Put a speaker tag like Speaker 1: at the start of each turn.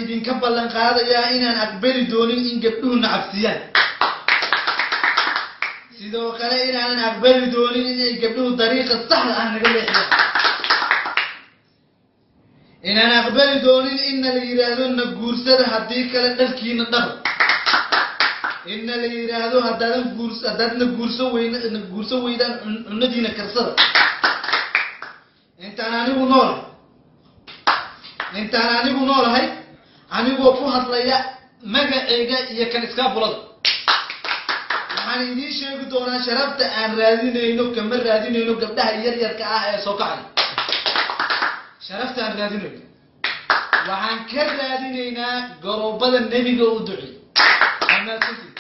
Speaker 1: idin ka ballan qaadayaa inaan aqbali doonin in gabdhuhu nacabsiyaan sidoo kale inaan aqbali doonin in gabdhuhu dariiqa saxda ah naga leexiyaan inaan aqbali doonin in la yiraahdo na guursada hadii kale dhalkiina dhaq in la yiraahdo hadana guurso weydaan cunadiina karsada intaan anigu noolahay anigoo ku hadlaya magacayga iyo kan iskaabulada waxaan idin sheegi doonaa sharafta aan raadinayno kama raadinayno gabdhaha yaryarka ah ee soo kacay sharafta aan raadinayno waxaan ka raadinaynaa garoobada nabiga u ducay